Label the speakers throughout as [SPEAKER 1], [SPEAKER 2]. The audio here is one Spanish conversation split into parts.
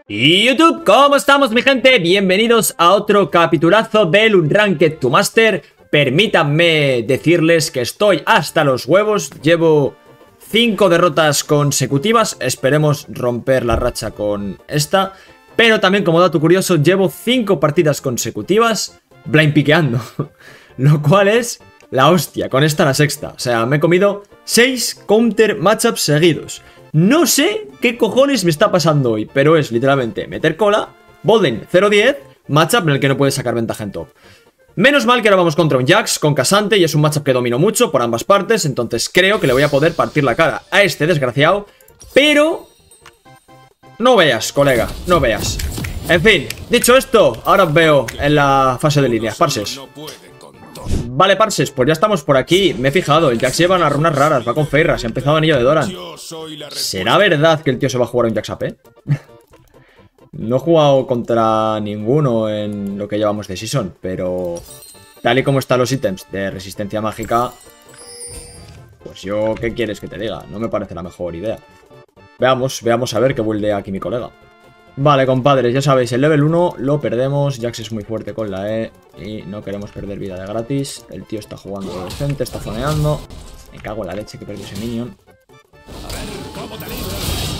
[SPEAKER 1] Y YouTube, ¿cómo estamos, mi gente? Bienvenidos a otro capitulazo del Unranked to Master. Permítanme decirles que estoy hasta los huevos. Llevo 5 derrotas consecutivas. Esperemos romper la racha con esta. Pero también, como dato curioso, llevo 5 partidas consecutivas blind piqueando. Lo cual es la hostia, con esta la sexta. O sea, me he comido 6 counter matchups seguidos. No sé qué cojones me está pasando hoy, pero es literalmente meter cola, Bolden 0-10, matchup en el que no puedes sacar ventaja en top. Menos mal que ahora vamos contra un Jax con K'Sante y es un matchup que domino mucho por ambas partes, entonces creo que le voy a poder partir la cara a este desgraciado, pero no veas, colega, no veas. En fin, dicho esto, ahora os veo en la fase de línea, parses. Vale, parses, pues ya estamos por aquí. Me he fijado, el Jax lleva unas runas raras, va con Feyre, se ha empezado anillo de Doran. ¿Será verdad que el tío se va a jugar a un Jax AP? No he jugado contra ninguno en lo que llevamos de season, pero tal y como están los ítems de resistencia mágica, pues yo, ¿qué quieres que te diga? No me parece la mejor idea. Veamos a ver qué buildea aquí mi colega. Vale, compadres, ya sabéis, el level 1 lo perdemos. Jax es muy fuerte con la E y no queremos perder vida de gratis. El tío está jugando decente, está zoneando. Me cago en la leche que perdió ese minion.
[SPEAKER 2] A ver cómo te libras.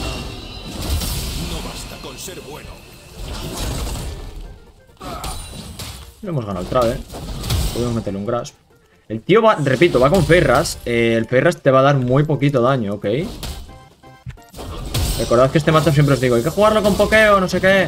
[SPEAKER 2] No basta con ser bueno.
[SPEAKER 1] Lo hemos ganado el trade. Podemos meterle un grasp. El tío va, repito, va con Feyras. El Feyras te va a dar muy poquito daño, ¿ok? Recordad que este matchup siempre os digo, hay que jugarlo con pokeo, no sé qué.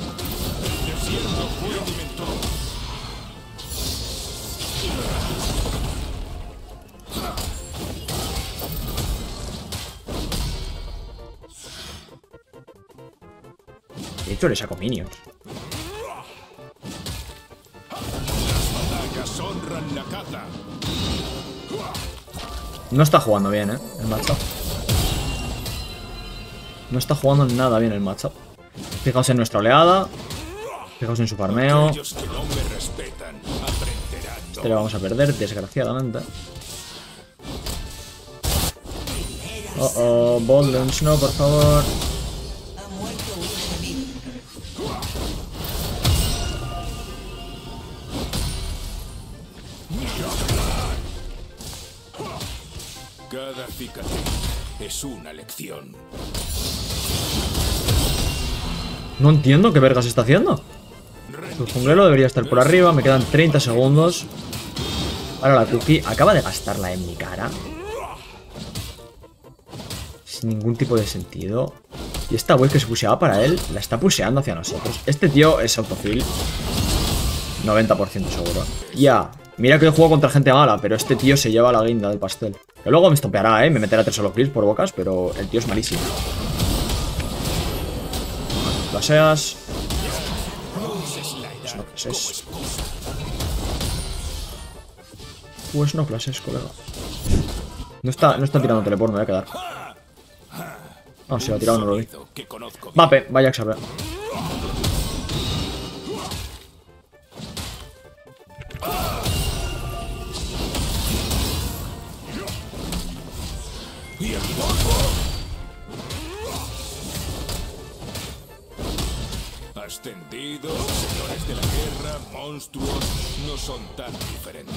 [SPEAKER 1] De hecho, le saco minions. No está jugando bien, el matchup. No está jugando nada bien el matchup. Fijaos en nuestra oleada. Fijaos en su farmeo. Este le vamos a perder, desgraciadamente. Oh, Boldens, no, por favor.
[SPEAKER 2] Cada cicatriz es una lección.
[SPEAKER 1] No entiendo qué vergas está haciendo. El junglero debería estar por arriba. Me quedan 30 segundos. Ahora la cookie acaba de gastarla en mi cara. Sin ningún tipo de sentido. Y esta wave que se puseaba para él, la está puseando hacia nosotros. Este tío es autofill 90% seguro. Ya, mira que yo juego contra gente mala, pero este tío se lleva la guinda del pastel. Que luego me estompeará, me meterá 3 solo kills por bocas, pero el tío es malísimo. Flasheas. Pues no flashes. Pues no flashes, colega. No está tirando teleport, me voy a quedar. No, si lo ha tirado, no lo vi. Mape, vaya a saber.
[SPEAKER 2] Ascendidos, señores de la guerra, monstruos, no son tan diferentes.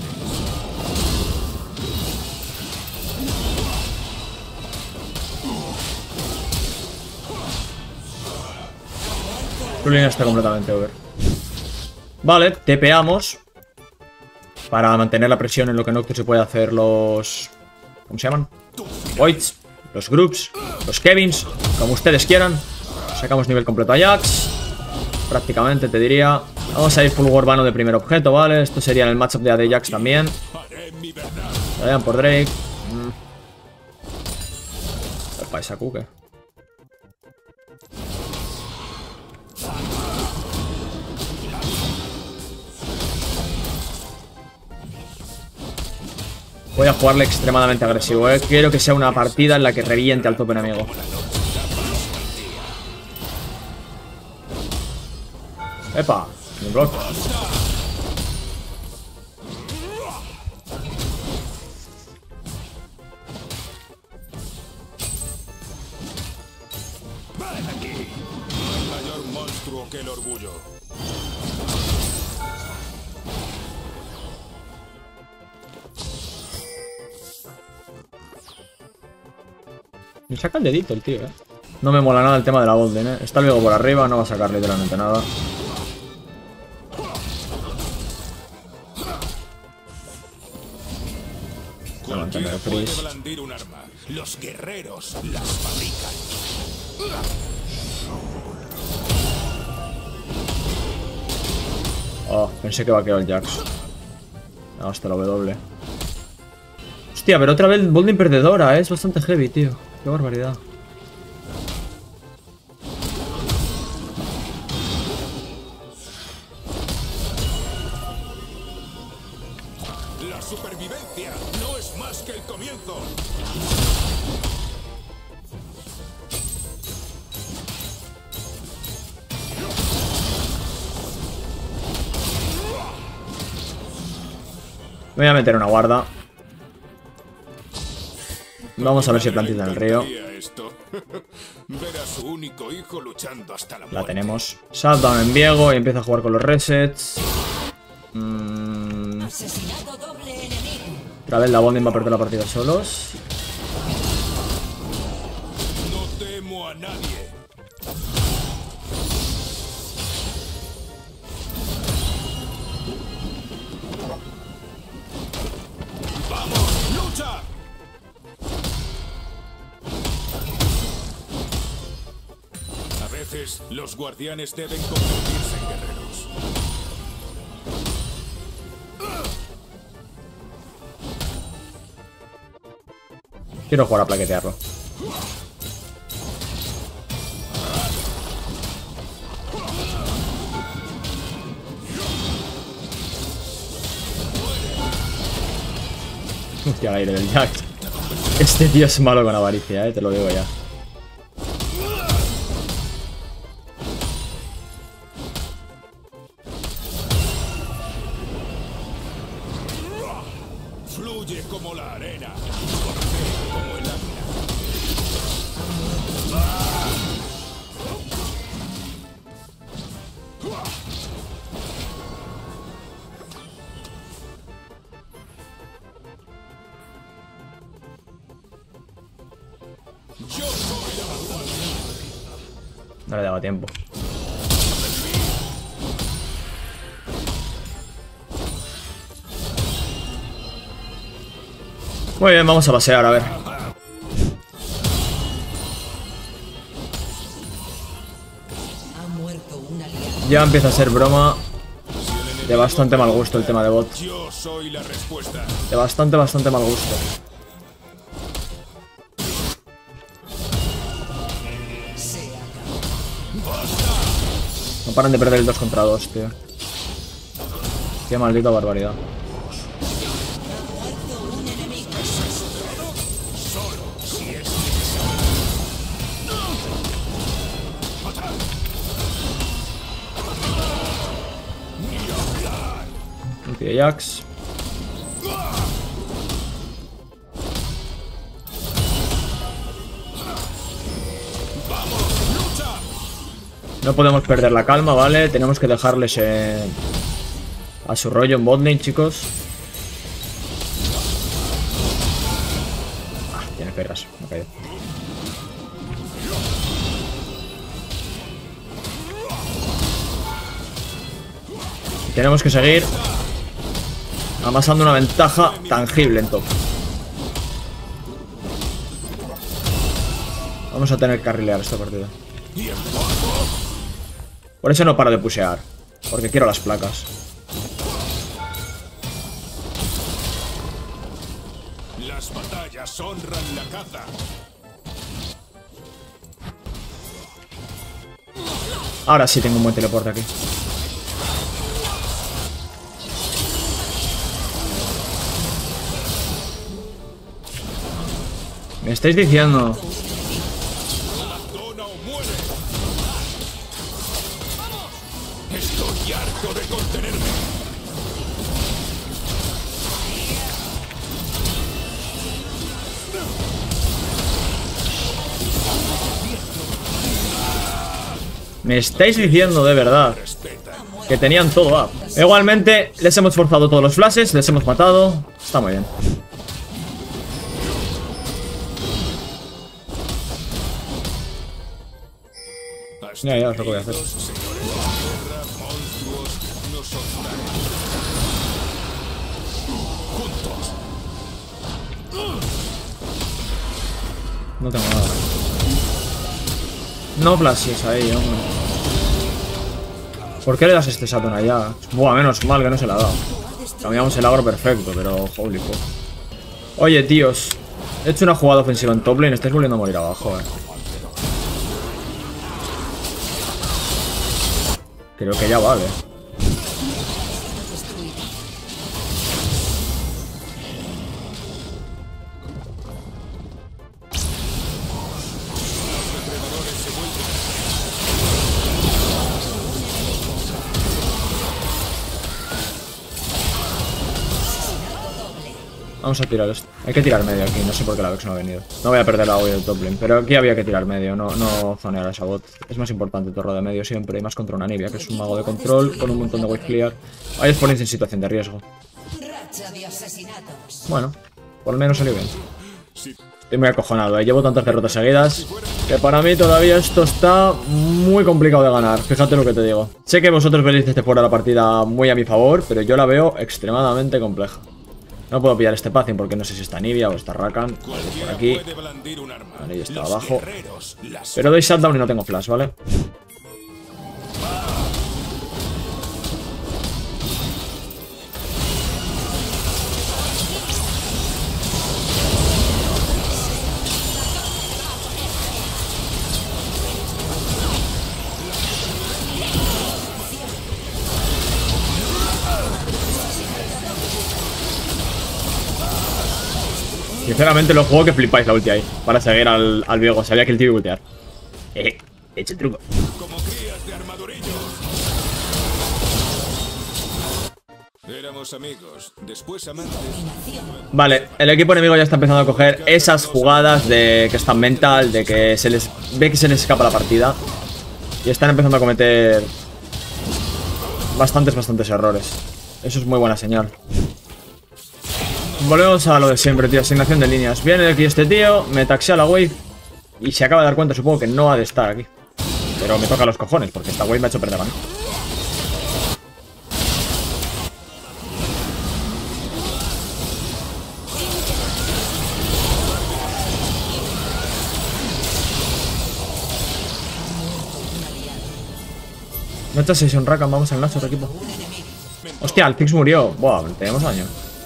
[SPEAKER 1] Tu línea está completamente over. Vale, tepeamos para mantener la presión en lo que Nocturne se puede hacer los... ¿Cómo se llaman? Voids, los groups, los Kevins, como ustedes quieran. Sacamos nivel completo a Jax. Prácticamente te diría. Vamos a ir full urbano de primer objeto, ¿vale? Esto sería en el matchup de AD Jax también. Vayan por Drake. Opa, esa cuque. Voy a jugarle extremadamente agresivo, Quiero que sea una partida en la que reviente al top enemigo. ¡Epa! Un bloque.
[SPEAKER 2] mismo que el orgullo.
[SPEAKER 1] Me saca el dedito el tío, No me mola nada el tema de la Golden, Está luego por arriba, no va a sacar literalmente nada.
[SPEAKER 2] Cualquiera puede blandir un arma. Los guerreros las fabrican.
[SPEAKER 1] Oh, pensé que va a quedar el Jax. No, hasta la W. Hostia, pero otra vez Bolding perdedora, Es bastante heavy, tío. Qué barbaridad.
[SPEAKER 2] La supervivencia no es más que el comienzo.
[SPEAKER 1] Me voy a meter una guarda. Vamos a ver si plantita en el río.
[SPEAKER 2] Ver a su único hijo luchando hasta la muerte.
[SPEAKER 1] La tenemos. Shutdown en Viego y empieza a jugar con los resets. Otra vez la Bonding va a perder la partida solos.
[SPEAKER 2] No temo a nadie. ¡Vamos, lucha! A veces los guardianes deben convertirse en guerreros.
[SPEAKER 1] Quiero jugar a plaquetearlo. Hostia, el aire del Jax. Este tío es malo con avaricia, te lo digo ya.
[SPEAKER 2] Fluye como la arena, como el águila. Yo soy la vanguardia.
[SPEAKER 1] No le daba tiempo. Muy bien, vamos a pasear, a ver. Ya empieza a ser broma. De bastante mal gusto el tema de bot.
[SPEAKER 2] Yo soy la respuesta.
[SPEAKER 1] De bastante mal gusto. No paran de perder el 2 contra 2, tío. Qué maldita barbaridad. Ulti de Jax. No podemos perder la calma, ¿vale? Tenemos que dejarles a su rollo en botlane, chicos. Ah, tiene perras, me ha caído. Tenemos que seguir amasando una ventaja tangible en top. Vamos a tener que carrilear esta partida. Por eso no paro de pushear, porque quiero las placas.
[SPEAKER 2] Las batallas honran la caza.
[SPEAKER 1] Ahora sí tengo un buen teleporte aquí. Me estáis diciendo.
[SPEAKER 2] Abandona o muere. Estoy harto de contenerme.
[SPEAKER 1] Me estáis diciendo de verdad que tenían todo up. Igualmente, les hemos forzado todos los flashes, les hemos matado. Está muy bien. Ya, es lo que voy a hacer. No tengo nada. No flashes ahí, hombre. ¿Por qué le das este Saturn allá? Buah, menos mal que no se le ha dado. Cambiamos el agro perfecto, pero holy fuck. Oye, tíos. He hecho una jugada ofensiva en top lane. Estáis volviendo a morir abajo, Creo que ya vale. Vamos a tirar esto. Hay que tirar medio aquí, no sé por qué la Vex no ha venido. No voy a perder la wave del top lane, pero aquí había que tirar medio, no zonear a esa bot. Es más importante torro de medio siempre, y más contra una Nibia, que es un mago de control con un montón de wave clear. Ahí os ponéis en situación de riesgo. Bueno, por lo menos salió bien. Estoy muy acojonado, llevo tantas derrotas seguidas que para mí todavía esto está muy complicado de ganar. Fíjate lo que te digo. Sé que vosotros veréis desde fuera la partida muy a mi favor, pero yo la veo extremadamente compleja. No puedo pillar este Pathing porque no sé si está Nibia o está Rakan. Por aquí. Vale, y está abajo. Pero doy shutdown y no tengo flash, ¿vale? Sinceramente lo juego que flipáis la ulti ahí. Para seguir al Viego. Sabía que el tío iba a ultear. He hecho el truco.
[SPEAKER 2] Como crías de armadurillos. Éramos amigos, después amantes.
[SPEAKER 1] Vale, el equipo enemigo ya está empezando a coger esas jugadas de que están mental, de que se les ve que se les escapa la partida. Y están empezando a cometer bastantes errores. Eso es muy buena señal. Volvemos a lo de siempre, tío. Asignación de líneas. Viene aquí este tío, me taxea la wave y se acaba de dar cuenta, supongo, que no ha de estar aquí. Pero me toca los cojones, porque esta wave me ha hecho perder a mí. No te sesión Rakan, vamos al Nacho, otro equipo. Hostia, el Fix murió. Buah, tenemos daño.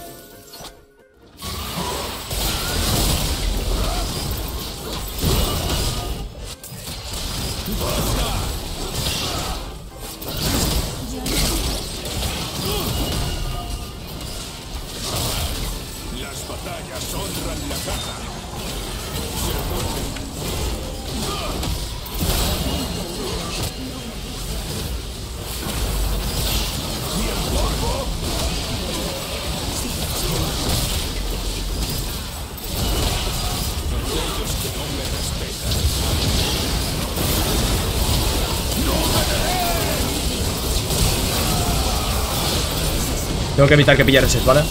[SPEAKER 2] Las batallas honran la caja.
[SPEAKER 1] Tengo que evitar que pillar ese, ¿vale?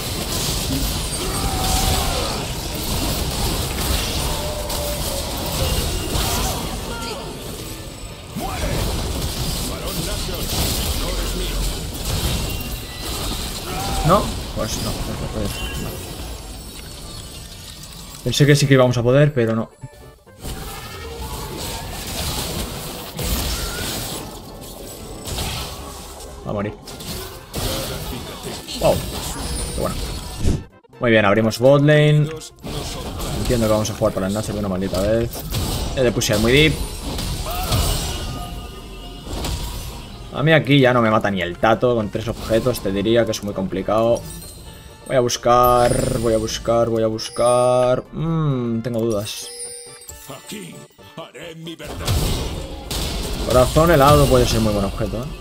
[SPEAKER 1] ¿No? Pues no, no puede ser. Pensé que sí que íbamos a poder, pero no. Va a morir. Wow. Qué bueno. Muy bien, abrimos bot lane. Entiendo que vamos a jugar para el Nasser de una maldita vez. He de pushear muy deep. A mí aquí ya no me mata ni el tato. Con 3 objetos te diría que es muy complicado. Voy a buscar. Tengo dudas.
[SPEAKER 2] Aquí haré mi verdad.
[SPEAKER 1] Corazón helado puede ser muy buen objeto, ¿eh?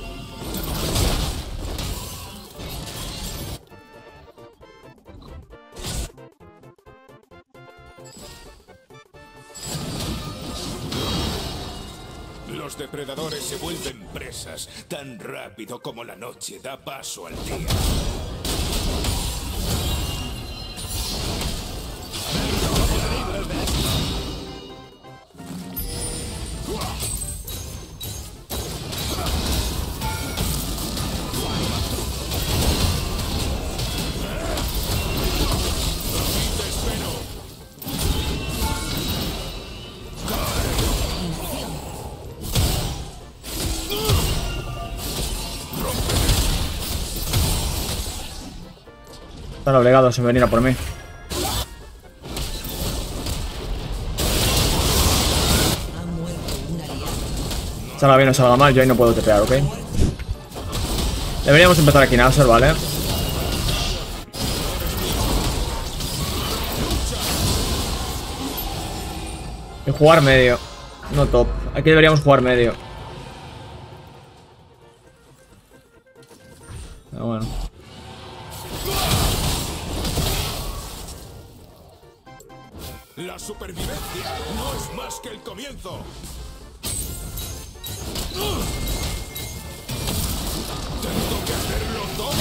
[SPEAKER 2] Los de depredadores se vuelven presas tan rápido como la noche da paso al día.
[SPEAKER 1] Están obligados a venir a por mí. Salga bien o salga mal, yo ahí no puedo tepear, ¿ok? Deberíamos empezar aquí, Nasser, ¿vale? Y jugar medio. No top. Aquí deberíamos jugar medio. Pero bueno.
[SPEAKER 2] La supervivencia no es más que el comienzo. ¿Tengo que hacerlo todo?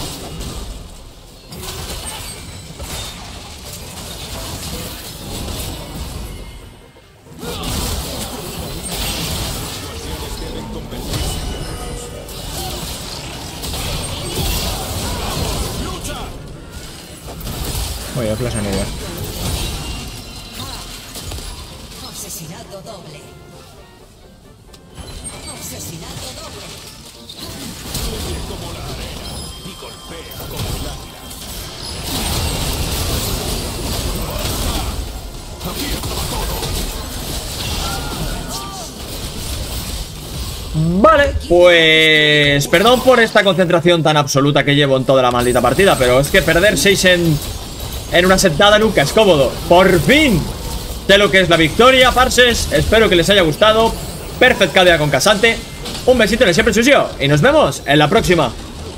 [SPEAKER 1] Oye, flash en idea.
[SPEAKER 3] Asesinato doble. Asesinato doble.
[SPEAKER 2] Fluye como la arena y golpea como el águila. Aquí estaba todo.
[SPEAKER 1] Vale, pues... Perdón por esta concentración tan absoluta que llevo en toda la maldita partida, pero es que perder 6 en una sentada nunca es cómodo. ¡Por fin! Sé lo que es la victoria, parses. Espero que les haya gustado. Perfect cada día con Casante. Un besito en el siempre sucio y nos vemos en la próxima.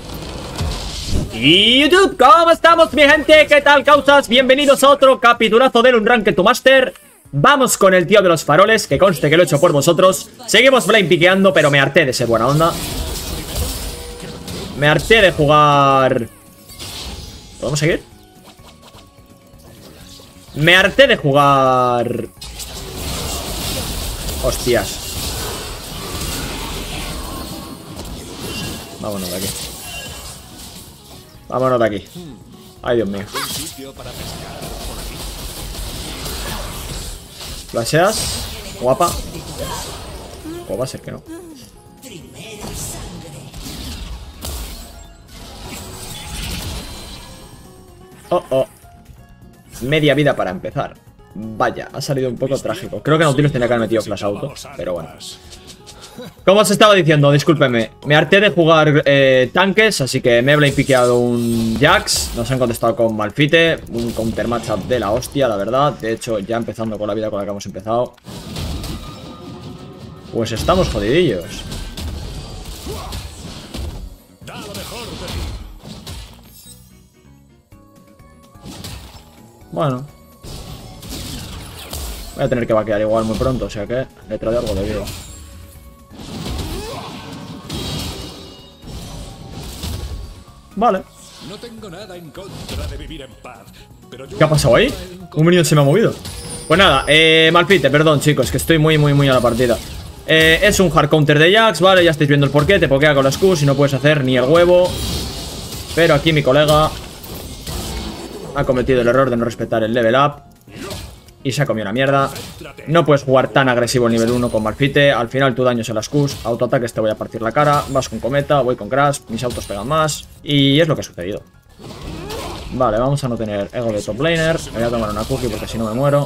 [SPEAKER 1] Y YouTube, ¿cómo estamos, mi gente? ¿Qué tal, causas? Bienvenidos a otro capitulazo del Unranked to Master. Vamos con el tío de los faroles, que conste que lo he hecho por vosotros. Seguimos flame piqueando, pero me harté de ser buena onda. Me harté de jugar... ¿Podemos seguir? Me harté de jugar... Hostias. Vámonos de aquí. Vámonos de aquí. Ay, Dios mío. Flasheas. Guapa. O va a ser que no. Oh, oh. Media vida para empezar. Vaya, ha salido un poco trágico. Creo que Nautilus tenía que haber metido flash auto, pero bueno. Como os estaba diciendo, discúlpeme, me harté de jugar tanques, así que me he piqueado un Jax. Nos han contestado con Malphite, un counter matchup de la hostia, la verdad. De hecho, ya empezando con la vida con la que hemos empezado, pues estamos jodidillos. Bueno, voy a tener que vaquear igual muy pronto, o sea que le trae algo de vida. Vale.
[SPEAKER 2] No tengo nada en contra de vivir en paz, pero yo...
[SPEAKER 1] ¿Qué ha pasado ahí? Un minion se me ha movido. Pues nada, Malphite, perdón chicos, que estoy muy a la partida. Es un hard counter de Jax, vale, ya estáis viendo el porqué. Te pokea con las Qs y no puedes hacer ni el huevo. Pero aquí mi colega ha cometido el error de no respetar el level up y se ha comido una mierda. No puedes jugar tan agresivo el nivel 1 con Malphite. Al final tu daño es a las Qs, autoataques te voy a partir la cara. Vas con cometa, voy con grasp, mis autos pegan más. Y es lo que ha sucedido. Vale, vamos a no tener ego de top laner. Me voy a tomar una cookie porque si no me muero.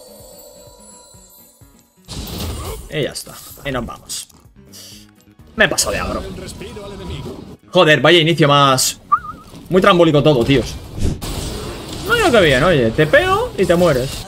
[SPEAKER 1] Y ya está, y nos vamos. Me he pasado de agro. Joder, vaya inicio más... Muy trambólico todo, tíos. No, yo que bien, oye, te pego y te mueres.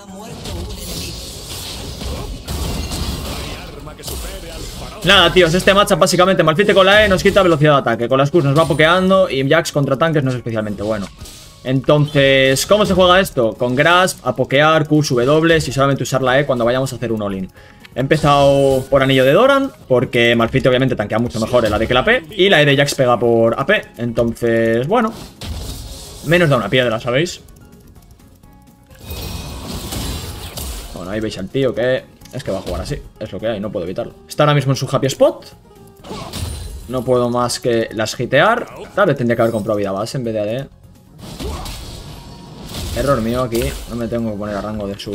[SPEAKER 1] Nada, tíos, este matchup básicamente Malphite con la E nos quita velocidad de ataque. Con las Qs nos va pokeando y Jax contra tanques no es especialmente bueno. Entonces, ¿cómo se juega esto? Con grasp, a pokear, Qs, W y solamente usar la E cuando vayamos a hacer un all-in. He empezado por anillo de Doran, porque Malphite obviamente tanquea mucho mejor el AD que la AP, y la E de Jax pega por AP. Entonces, bueno, menos da una piedra, ¿sabéis? Bueno, ahí veis al tío que es que va a jugar así. Es lo que hay, no puedo evitarlo. Está ahora mismo en su happy spot. No puedo más que las hitear. Tal vez tendría que haber comprado vida base en vez de AD. Error mío aquí. No me tengo que poner a rango de sus...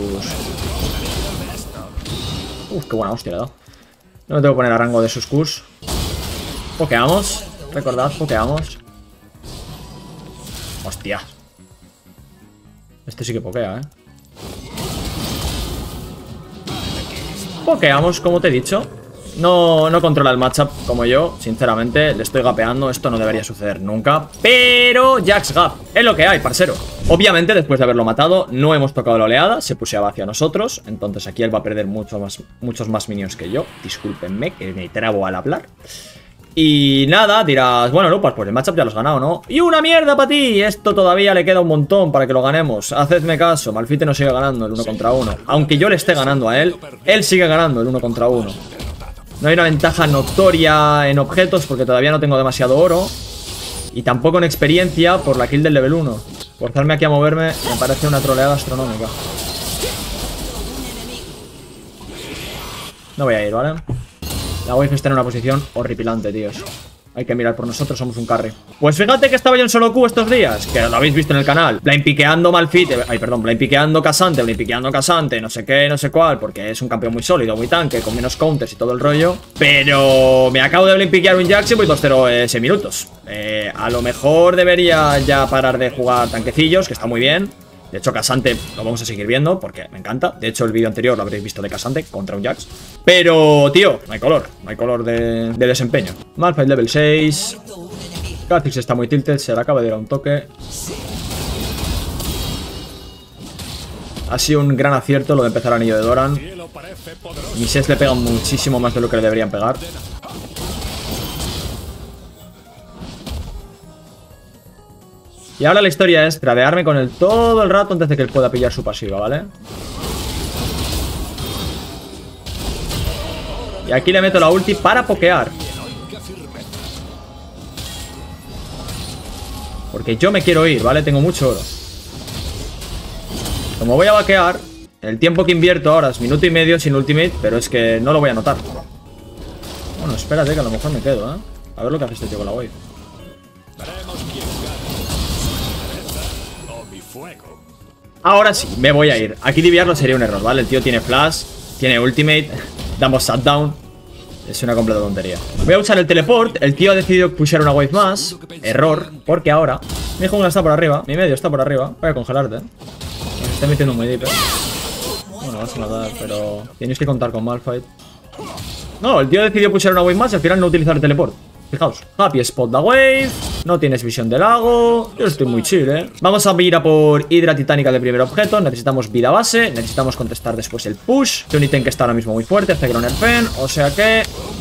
[SPEAKER 1] Uf, qué buena hostia le he dado. No me tengo que poner a rango de sus Qs. Pokeamos. Recordad, pokeamos. Hostia. Este sí que pokea, Pokeamos, como te he dicho. No controla el matchup como yo, sinceramente. Le estoy gapeando, esto no debería suceder nunca. Pero Jax gap, es lo que hay, parcero. Obviamente, después de haberlo matado, no hemos tocado la oleada. Se puseaba hacia nosotros, entonces aquí él va a perder muchos más minions que yo. Discúlpenme, que me trabo al hablar. Y nada, dirás, bueno, Lupas, pues el matchup ya lo has ganado, ¿no? ¡Y una mierda para ti! Esto todavía le queda un montón para que lo ganemos. Hacedme caso, Malphite no sigue ganando el 1 contra 1. Aunque yo le esté ganando a él sigue ganando el 1 contra 1. No hay una ventaja notoria en objetos porque todavía no tengo demasiado oro. Y tampoco en experiencia por la kill del level 1. Forzarme aquí a moverme me parece una troleada astronómica. No voy a ir, ¿vale? La wave está en una posición horripilante, tíos. Hay que mirar por nosotros, somos un carry. Pues fíjate que estaba yo en solo Q estos días, que lo habéis visto en el canal. Blind piqueando Malphite, blind piqueando K'Sante, blind piqueando K'Sante, no sé qué, no sé cuál, porque es un campeón muy sólido, muy tanque, con menos counters y todo el rollo. Pero me acabo de blind piquear un Jax y voy 2-0 6 minutos. A lo mejor debería ya parar de jugar tanquecillos, que está muy bien. De hecho, K'Sante lo vamos a seguir viendo porque me encanta. De hecho, el vídeo anterior lo habréis visto de K'Sante contra un Jax. Pero, tío, no hay color de desempeño. Malphite level 6. Kha'Zix está muy tilted, se le acaba de ir a un toque. Ha sido un gran acierto lo de empezar anillo de Doran. Mis sets le pegan muchísimo más de lo que le deberían pegar. Y ahora la historia es tradearme con él todo el rato antes de que él pueda pillar su pasiva, ¿vale? Y aquí le meto la ulti para pokear. Porque yo me quiero ir, ¿vale? Tengo mucho oro. Como voy a vaquear, el tiempo que invierto ahora es minuto y medio sin ultimate, pero es que no lo voy a notar. Bueno, espérate que a lo mejor me quedo, ¿eh? A ver lo que hace este tío con la wave. Ahora sí, me voy a ir. Aquí diviarlo sería un error, ¿vale? El tío tiene flash, tiene ultimate, damos shutdown. Es una completa tontería. Voy a usar el teleport. El tío ha decidido pushar una wave más. Error, porque ahora mi jungla está por arriba, mi medio está por arriba. Voy a congelarte. Me está metiendo muy deep, Bueno, vas a matar, pero tienes que contar con Malphite. No, el tío ha decidido pushar una wave más y al final no utilizar el teleport. Fijaos, happy spot la wave. No tienes visión de lago. Yo estoy muy chill, Vamos a ir a por hidra titánica de primer objeto. Necesitamos vida base. Necesitamos contestar después el push. Es un ítem que está ahora mismo muy fuerte. Hace que lo nerfen. O sea que...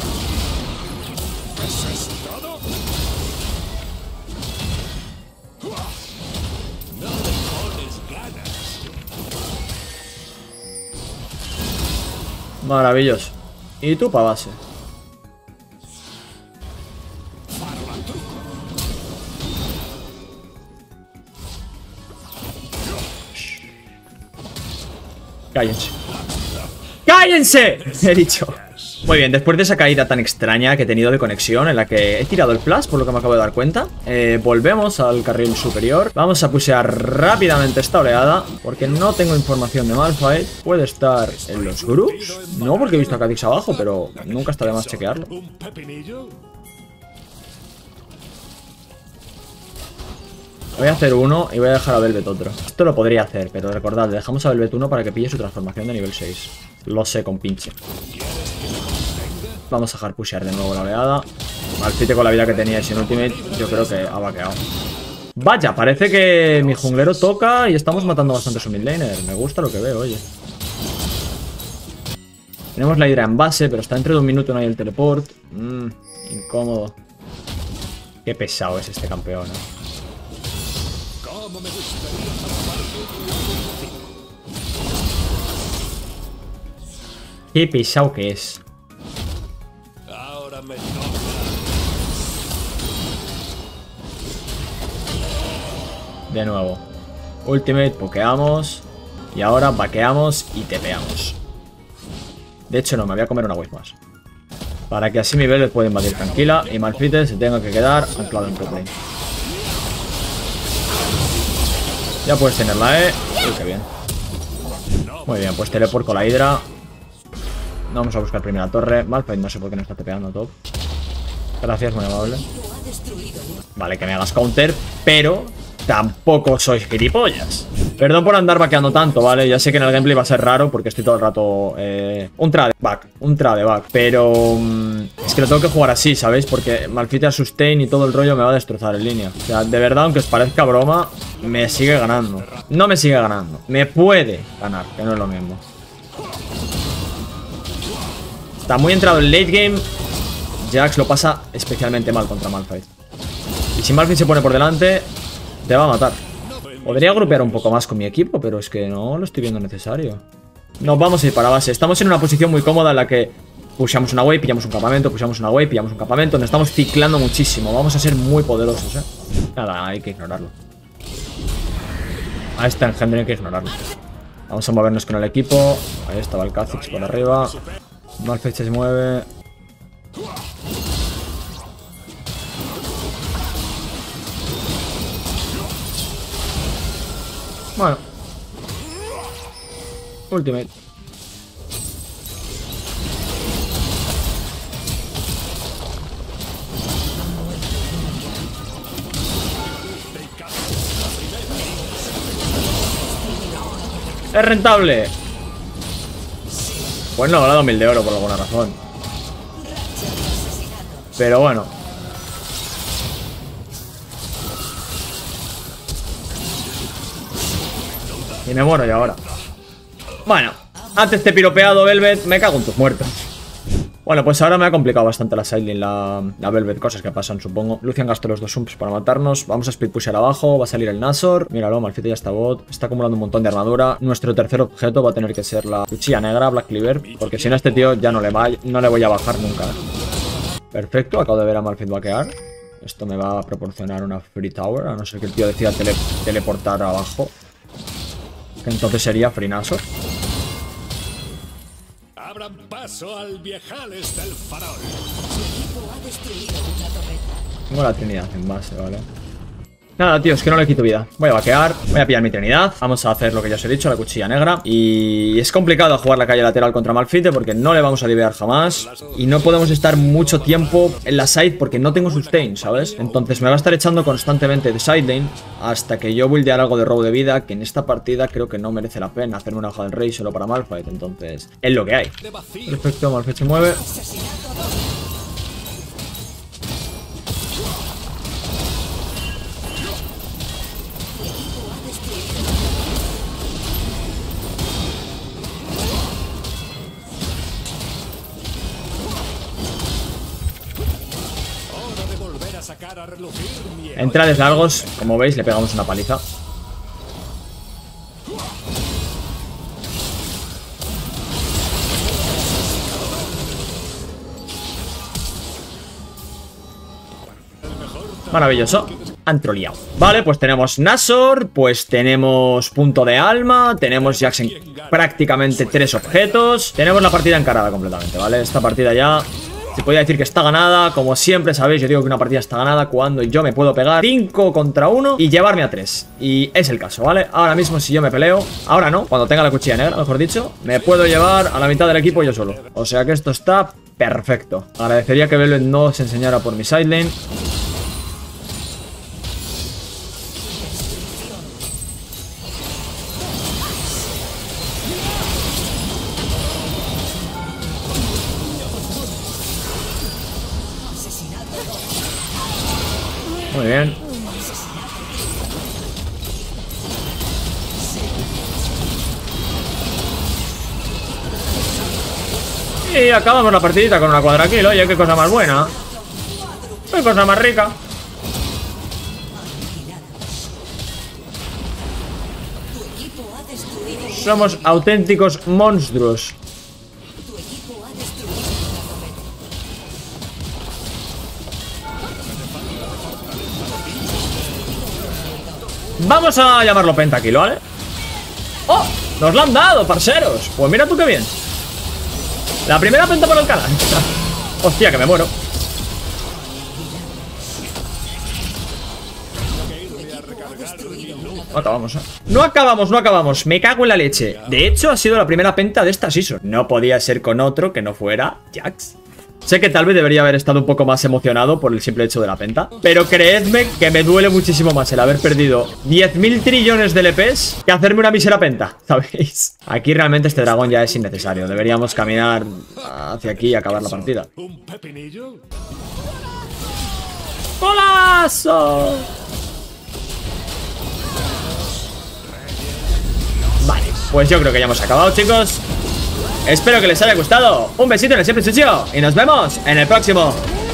[SPEAKER 1] maravilloso. Y tú para base. Cállense. ¡Cállense! He dicho. Muy bien, después de esa caída tan extraña que he tenido de conexión, en la que he tirado el flash, por lo que me acabo de dar cuenta, volvemos al carril superior. Vamos a pushear rápidamente esta oleada, porque no tengo información de Malphite. Puede estar en los groups. No, porque he visto a Kha'Zix abajo, pero nunca está de más chequearlo. Voy a hacer uno y voy a dejar a Velvet otro. Esto lo podría hacer, pero recordad, dejamos a Velvet uno para que pille su transformación de nivel 6. Lo sé con pinche. Vamos a hard pushear de nuevo la oleada. Malphite con la vida que tenía y sin ultimate, yo creo que ha vaqueado. Vaya, parece que mi junglero toca y estamos matando bastante a su midlaner. Me gusta lo que veo, oye. Tenemos la hidra en base, pero está dentro de un minuto, no hay el teleport. Incómodo. Qué pesado es este campeón, Qué pesado que es.
[SPEAKER 2] Ahora me toca.
[SPEAKER 1] De nuevo. Ultimate, pokeamos. Y ahora vaqueamos y tepeamos. De hecho no, me voy a comer una wave más. Para que así mi Velvet pueda invadir tranquila y Malphite se tenga que quedar anclado en top lane. Ya puedes tenerla, Uy, qué bien. Muy bien, pues teleport con la Hydra. Vamos a buscar primera torre. Malphite no sé por qué no está tepeando top. Gracias, muy amable. Vale, que me hagas counter, pero tampoco sois gilipollas. Perdón por andar vaqueando tanto, ¿vale? Ya sé que en el gameplay va a ser raro porque estoy todo el rato... un trade back. Pero... es que lo tengo que jugar así, ¿sabéis? Porque Malphite a sustain y todo el rollo me va a destrozar en línea. O sea, de verdad, aunque os parezca broma, me sigue ganando. No me sigue ganando. Me puede ganar, que no es lo mismo. Está muy entrado en late game. Jax lo pasa especialmente mal contra Malphite. Y si Malphite se pone por delante, te va a matar. Podría grupear un poco más con mi equipo, pero es que no lo estoy viendo necesario. Nos vamos a ir para base. Estamos en una posición muy cómoda en la que pushamos una wave, pillamos un campamento, pushamos una wave, pillamos un campamento, donde estamos ciclando muchísimo. Vamos a ser muy poderosos, Nada, hay que ignorarlo. A este engendro hay que ignorarlo. Vamos a movernos con el equipo. Ahí estaba el Kha'Zix por arriba. Malphite se mueve. Bueno. Ultimate. Es rentable. Pues no, le ha dado 1000 de oro por alguna razón. Pero bueno. Y me muero yo ahora. Bueno, antes te he piropeado, Velvet. Me cago en tus muertos. Bueno, pues ahora me ha complicado bastante la sidelane, la Velvet. Cosas que pasan, supongo. Lucian gastó los 2 umps para matarnos. Vamos a speed pushear abajo. Va a salir el Nashor. Míralo, Malphite ya está bot. Está acumulando un montón de armadura. Nuestro tercer objeto va a tener que ser la cuchilla negra, Black Cleaver. Porque si no, este tío ya no le voy a bajar nunca. Perfecto, acabo de ver a Malphite vaquear. Esto me va a proporcionar una free tower. A no ser que el tío decida teleportar abajo. Que entonces sería free Nashor.
[SPEAKER 2] Abran paso al viejales del farol.
[SPEAKER 1] Tengo la Trinidad en base, ¿vale? Nada, tío, es que no le quito vida. Voy a vaquear, voy a pillar mi Trinidad. Vamos a hacer lo que ya os he dicho, la cuchilla negra. Y es complicado jugar la calle lateral contra Malphite porque no le vamos a divear jamás. Y no podemos estar mucho tiempo en la side porque no tengo sustain, ¿sabes? Entonces me va a estar echando constantemente de side lane hasta que yo buildear algo de robo de vida, que en esta partida creo que no merece la pena hacerme una hoja del rey solo para Malphite. Entonces, es lo que hay. Perfecto, Malphite se mueve. Entrades largos, como veis, le pegamos una paliza. Maravilloso. Han troleado. Vale, pues tenemos Nashor, pues tenemos punto de alma, tenemos Jackson prácticamente 3 objetos. Tenemos la partida encarada completamente, ¿vale? Esta partida ya... se podría decir que está ganada. Como siempre sabéis, yo digo que una partida está ganada cuando yo me puedo pegar 5 contra 1 y llevarme a 3. Y es el caso, ¿vale? Ahora mismo si yo me peleo, ahora no, cuando tenga la cuchilla negra, mejor dicho, me puedo llevar a la mitad del equipo yo solo. O sea que esto está perfecto. Agradecería que Velvet no se enseñara por mi sidelane. Muy bien. Y acabamos la partidita con una cuadrakill. Oye, qué cosa más buena. Qué cosa más rica. Somos auténticos monstruos. Vamos a llamarlo Pentakill, ¿vale? ¡Oh! ¡Nos la han dado, parceros! Pues mira tú qué bien. La primera penta por el canal. Hostia, que me muero. No acabamos, ¿eh? No acabamos. Me cago en la leche. De hecho, ha sido la primera penta de esta season. No podía ser con otro que no fuera Jax. Sé que tal vez debería haber estado un poco más emocionado por el simple hecho de la penta, pero creedme que me duele muchísimo más el haber perdido 10.000 trillones de LPs que hacerme una mísera penta, ¿sabéis? Aquí realmente este dragón ya es innecesario. Deberíamos caminar hacia aquí y acabar la partida.
[SPEAKER 2] ¿Un pepinillo?
[SPEAKER 1] ¡Golazo! Vale, pues yo creo que ya hemos acabado, chicos. Espero que les haya gustado. Un besito en el siempre sucio y nos vemos en el próximo.